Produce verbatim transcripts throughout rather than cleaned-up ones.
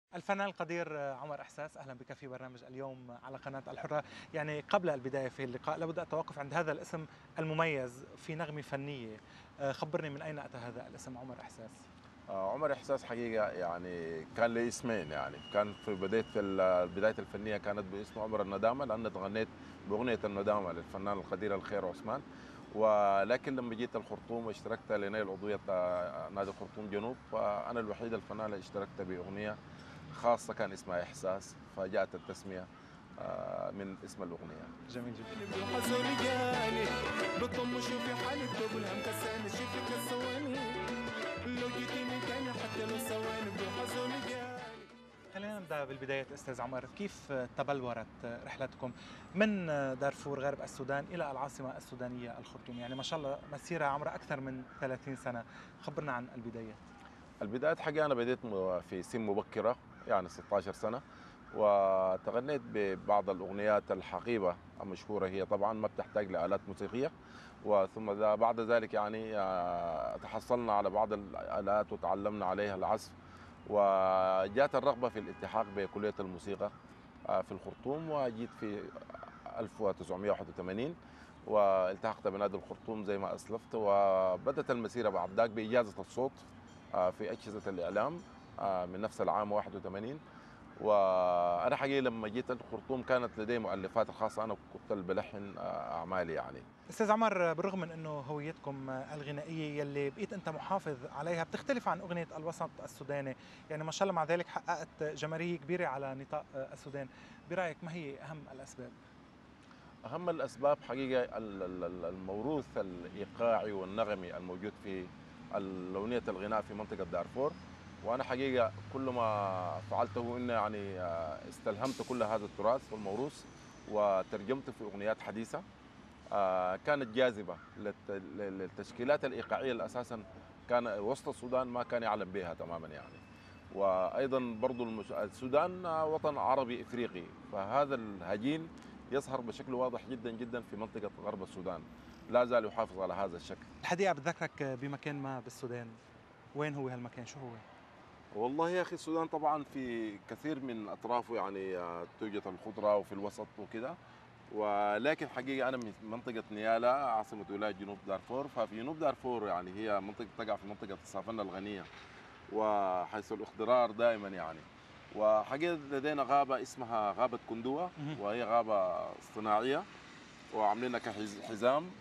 الفنان القدير عمر إحساس، أهلا بك في برنامج اليوم على قناة الحرة. يعني قبل البداية في اللقاء لابد التوقف عند هذا الاسم المميز في نغمة فنية. خبرني من أين أتى هذا الاسم عمر إحساس؟ آه، عمر إحساس حقيقة يعني كان لي اسمين. يعني كان في بداية في البداية الفنية كانت باسم عمر الندامة، لأن تغنيت بأغنية الندامة للفنان القدير الخير عثمان. ولكن لما جيت الخرطوم واشتركت لنيل عضوية آه، نادي الخرطوم جنوب، فأنا الوحيد الفنان اللي اشتركت بأغنية خاصة كان اسمها إحساس، فجاءت التسمية آه، من اسم الأغنية. جميل جدا. حزوني جاني بطم شوفي حالي بطب الهم كساني شوفي كسواني لو جيتيني تاني حتى لو ثواني بحزوني جاني. خلينا نبدأ بالبداية أستاذ عمر، كيف تبلورت رحلتكم من دارفور غرب السودان إلى العاصمة السودانية الخرطوم؟ يعني ما شاء الله مسيرة عمرها أكثر من ثلاثين سنة، خبرنا عن البداية. البداية حقي أنا بديت م- في سن مبكرة، يعني ستة عشر سنة، وتغنيت ببعض الأغنيات الحقيبة المشهورة. هي طبعا ما بتحتاج لآلات موسيقية. وثم ذا- بعد ذلك يعني آه، تحصلنا على بعض الآلات وتعلمنا عليها العزف. وجاءت الرغبة في الالتحاق بكلية الموسيقى آه، في الخرطوم، وجيت في ألف وتسعمائة وواحد وثمانين والتحقت بنادي الخرطوم زي ما أسلفت. وبدأت المسيرة بعد ذاك بإجازة الصوت آه، في أجهزة الإعلام آه، من نفس العام واحد وثمانين. وأنا حقيقة لما جيت الخرطوم كانت لدي مؤلفات الخاصة، أنا كنت اللي بلحن آه، أعمالي يعني. استاذ عمر، بالرغم من انه هويتكم الغنائيه يلي بقيت انت محافظ عليها بتختلف عن اغنيه الوسط السوداني، يعني ما شاء الله مع ذلك حققت جماهيريه كبيره على نطاق السودان، برايك ما هي اهم الاسباب؟ أهم الأسباب حقيقة ال- ال- ال- الموروث الإيقاعي والنغمي الموجود في لونية الغناء في منطقة دارفور. وأنا حقيقة كل ما فعلته إنه يعني آه، استلهمت كل هذا التراث والموروث وترجمته في أغنيات حديثة آه، كانت جاذبة للت- للتشكيلات الإيقاعية اللي أساسا كان وسط السودان ما كان يعلم بها تماما يعني. وأيضا برضو المش... السودان وطن عربي إفريقي، فهذا الهجين يظهر بشكل واضح جدا جدا في منطقة غرب السودان، لا زال يحافظ على هذا الشكل. الحديقه بتذكرك بمكان ما بالسودان، وين هو هالمكان، شو هو؟ والله يا أخي السودان طبعا في كثير من أطرافه يعني آه، توجد الخضرة وفي الوسط وكده. ولكن حقيقة أنا من منطقة نيالا عاصمة ولاية جنوب دارفور. ففي جنوب دارفور يعني هي منطقة تقع في منطقة السافانا الغنية، وحيث الاخضرار دائما يعني. وحقيقة لدينا غابة اسمها غابة كندوة، مهم. وهي غابة اصطناعية وعاملينها كحزام.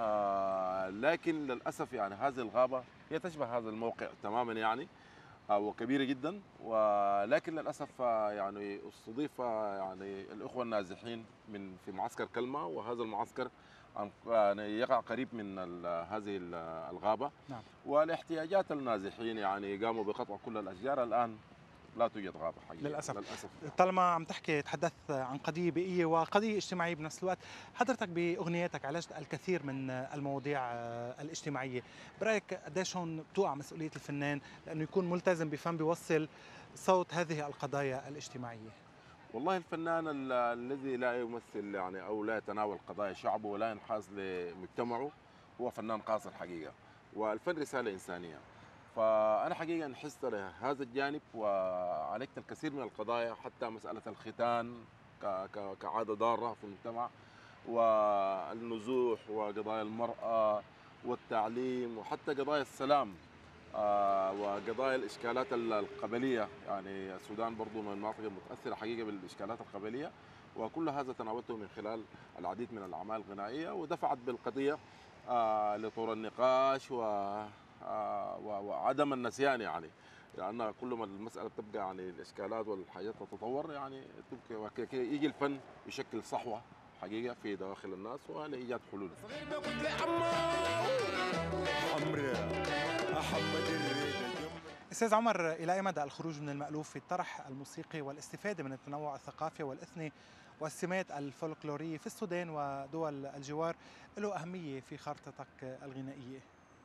آه لكن للأسف يعني هذه الغابة هي تشبه هذا الموقع تماما يعني، آه وكبيرة جدا. ولكن للأسف آه يعني استضيف آه يعني الأخوة النازحين من في معسكر كلمة، وهذا المعسكر عن- يعني يقع قريب من ال- هذه ال- الغابة. نعم. ولاحتياجات النازحين يعني قاموا بقطع كل الأشجار. الآن لا توجد غابة حقيقة للاسف. للأسف. طالما عم تحكي تحدثت عن قضيه بيئيه وقضيه اجتماعيه بنفس الوقت، حضرتك باغنياتك عالجت الكثير من المواضيع الاجتماعيه، برايك قديش هون بتوقع مسؤوليه الفنان لانه يكون ملتزم بفن بيوصل صوت هذه القضايا الاجتماعيه؟ والله الفنان ال- الذي لا يمثل يعني أو لا يتناول قضايا شعبه ولا ينحاز لمجتمعه هو فنان قاصر حقيقة. والفن رسالة إنسانية. فأنا حقيقة انحست لهذا الجانب وعالجت الكثير من القضايا، حتى مسألة الختان ك- ك- كعادة ضارة في المجتمع، والنزوح وقضايا المرأة والتعليم وحتى قضايا السلام آه، وقضايا الإشكالات ال- القبلية. يعني السودان برضو من المناطق المتأثرة حقيقة بالإشكالات القبلية. وكل هذا تناولته من خلال العديد من الأعمال الغنائية، ودفعت بالقضية آه، لطور النقاش و آه، و- وعدم النسيان يعني. لأن كل ما المسألة بتبقى يعني الإشكالات والحاجات تتطور يعني تبقى وك- كده يجي الفن يشكل صحوة حقيقة في دواخل الناس ولإيجاد حلول. صغير بقول لي عمو عمري احمد الريد جنب. استاذ عمر، الى اي مدى الخروج من المألوف في الطرح الموسيقي والاستفاده من التنوع الثقافي والاثني والسمات الفولكلوريه في السودان ودول الجوار له اهميه في خارطتك الغنائيه؟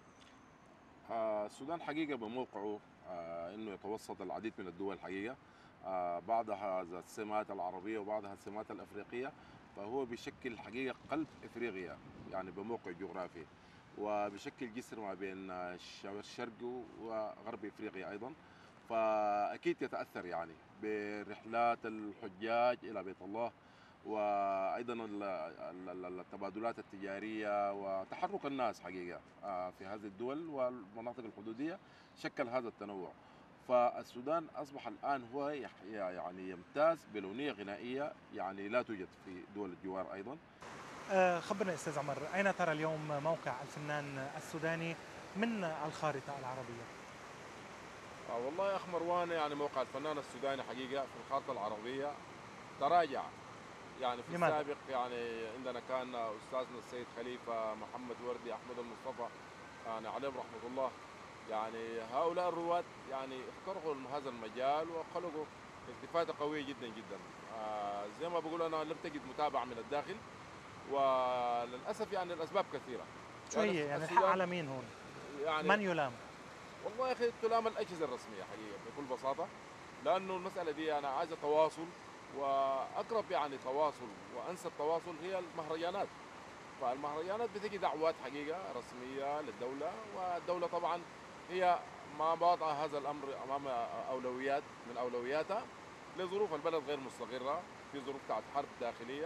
آه، السودان حقيقة بموقعه آه، انه يتوسط العديد من الدول حقيقة، آه، بعضها ذات السمات العربية وبعضها السمات الافريقية. فهو بيشكل حقيقة قلب افريقيا يعني بموقع جغرافي، وبيشكل جسر ما بين الش- الشرق وغرب افريقيا ايضا. فاكيد يتاثر يعني برحلات الحجاج الى بيت الله، وايضا ال- ال- ال- التبادلات التجاريه وتحرك الناس حقيقه آه، في هذه الدول والمناطق الحدوديه شكل هذا التنوع. فالسودان اصبح الان هو يح- يعني يمتاز بلونيه غنائيه يعني لا توجد في دول الجوار ايضا. آه، خبرنا استاذ عمر، اين ترى اليوم موقع الفنان السوداني من الخارطه العربيه؟ آه، والله يا اخ مروان، يعني موقع الفنان السوداني حقيقه في الخارطه العربيه تراجع. يعني في لماذا؟ السابق يعني عندنا كان استاذنا السيد خليفه، محمد وردي، احمد المصطفى، يعني عليهم رحمه الله. يعني هؤلاء الرواد يعني اخترقوا هذا المجال وخلقوا التفاته قويه جدا جدا. آه زي ما بقول انا لم تجد متابعه من الداخل، وللاسف يعني الاسباب كثيره. شو يعني هي يعني الحق السودان على مين هون؟ يعني من يلام؟ والله يا اخي تلام الاجهزه الرسميه حقيقه بكل بساطه، لانه المساله دي انا عايزه تواصل، واقرب يعني تواصل وانسب تواصل هي المهرجانات. فالمهرجانات بتجي دعوات حقيقه رسميه للدوله، والدوله طبعا هي ما واضعه هذا الامر امام اولويات من اولوياتها لظروف البلد غير مستقره، في ظروف بتاعت حرب داخليه،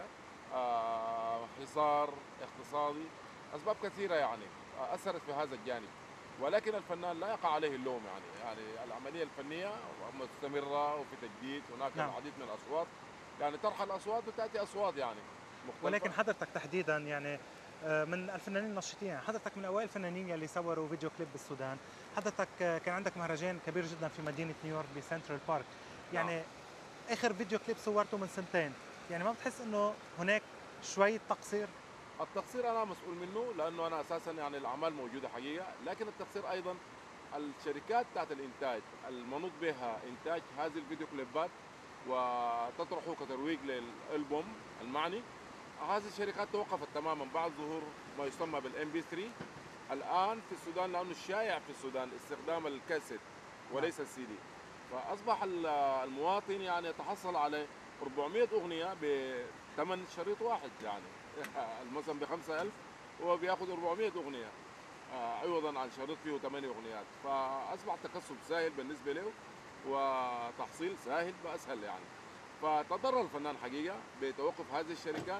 آه، حصار اقتصادي، اسباب كثيره يعني آه، اثرت في هذا الجانب. ولكن الفنان لا يقع عليه اللوم، يعني يعني العمليه الفنيه مستمره وفي تجديد، هناك نعم. العديد من الاصوات، يعني ترحل اصوات وتاتي اصوات يعني ولكن مختلفه. حضرتك تحديدا يعني آه، من الفنانين الناشطين، يعني حضرتك من اوائل الفنانين يلي صوروا فيديو كليب بالسودان. حضرتك آه، كان عندك مهرجان كبير جدا في مدينه نيويورك بسنترال بارك. نعم. يعني اخر فيديو كليب صورته من سنتين، يعني ما بتحس انه هناك شويه تقصير؟ التقصير انا مسؤول منه، لانه انا اساسا يعني الاعمال موجوده حقيقه، لكن التقصير ايضا الشركات بتاعت الانتاج المنوط بها انتاج هذه الفيديو كليبات وتطرحه كترويج للالبوم المعني. هذه الشركات توقفت تماما بعد ظهور ما يسمى بالام بي ثلاثة الان في السودان، لانه الشائع في السودان استخدام الكاسيت نعم. وليس السي دي. فاصبح ال- المواطن يعني يتحصل على أربعمائة اغنيه بثمن شريط واحد، يعني مثلا ب خمسة آلاف هو بياخذ أربعمائة اغنيه آه، عوضا عن شريط فيه ثمانية اغنيات. فاصبح تكسب سهل بالنسبه له وتحصيل سهل واسهل يعني. فتضرر الفنان حقيقه بتوقف هذه الشركات،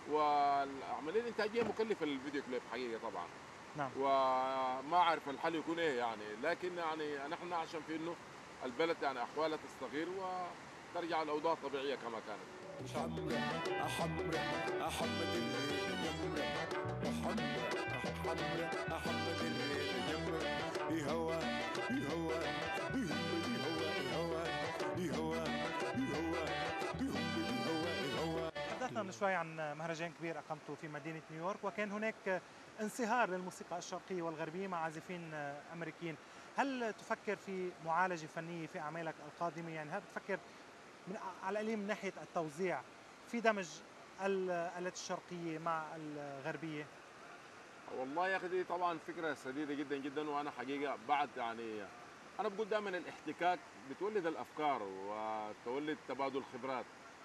والعمليه الانتاجيه مكلفه للفيديو كليب حقيقه طبعا. نعم. وما اعرف الحل يكون ايه يعني، لكن يعني نحن عشان في انه البلد يعني احوالها تستقر وترجع الاوضاع الطبيعيه كما كانت. حمرا حمرا حمد الريد يمرا حمرا حمرا حمد الريد يمرا يهوى يهوى يهم يهوى يهوى يهوى يهوى يهم يهوى يهوى. تحدثنا من شوي عن مهرجان كبير اقمته في مدينه نيويورك، وكان هناك انصهار للموسيقى الشرقيه والغربيه مع عازفين امريكيين. هل تفكر في معالجه فنيه في اعمالك القادمه؟ يعني هل بتفكر من على القليل من ناحيه التوزيع في دمج الآلات الشرقيه مع الغربيه؟ والله يا اخي دي طبعا فكره سديده جدا جدا، وانا حقيقه بعد يعني انا بقول دائما الاحتكاك بتولد الافكار وتولد تبادل خبرات.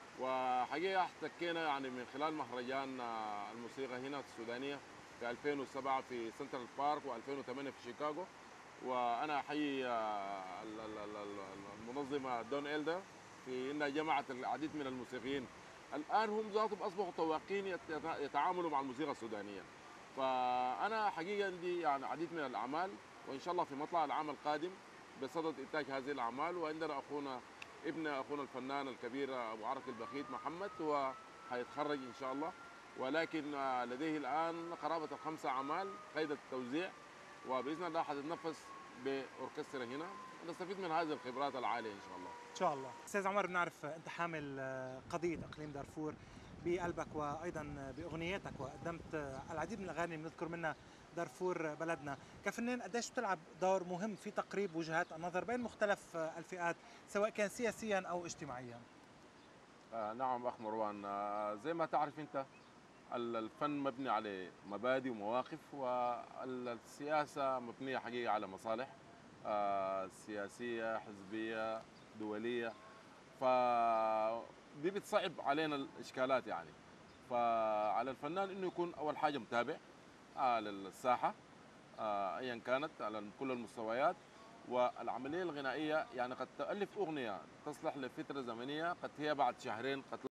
وحقيقه احتكينا يعني من خلال مهرجان آه، الموسيقى هنا السودانيه في ألفين وسبعة في سنترال بارك و2008 في شيكاغو. وانا احيي آه، ال- ال- ال- ال- المنظمه دون إلدر في انها جمعت العديد من الموسيقيين. الان هم ذاتهم اصبحوا تواقين يت- يت- يتعاملوا مع الموسيقى السودانيه. فانا حقيقه عندي يعني عديد من الاعمال، وان شاء الله في مطلع العام القادم بصدد انتاج هذه الاعمال. وعندنا اخونا ابن اخونا الفنان الكبير ابو عرق البخيت محمد، هو حيتخرج ان شاء الله، ولكن آه، لديه الان قرابه الخمسه اعمال قيد التوزيع، وباذن الله حتتنفس باوركسترا هنا ونستفيد من هذه الخبرات العاليه ان شاء الله. ان شاء الله. استاذ عمر، بنعرف انت حامل آه، قضيه اقليم دارفور بقلبك وايضا باغنياتك، وقدمت آه، العديد من الاغاني بنذكر منها دارفور بلدنا. كفنان قديش بتلعب دور مهم في تقريب وجهات النظر بين مختلف آه، الفئات، سواء كان سياسيا او اجتماعيا؟ آه نعم اخ مروان، آه زي ما تعرف انت ال- الفن مبني على مبادئ ومواقف، والسياسة مبنية حقيقة على مصالح آه، سياسية حزبية دولية. فدي بتصعب علينا الإشكالات يعني. فعلى الفنان إنه يكون أول حاجة متابع آه، للساحة آه، أيا كانت على كل المستويات، والعمليه الغنائيه يعني قد تؤلف اغنيه تصلح لفتره زمنيه، قد هي بعد شهرين، قد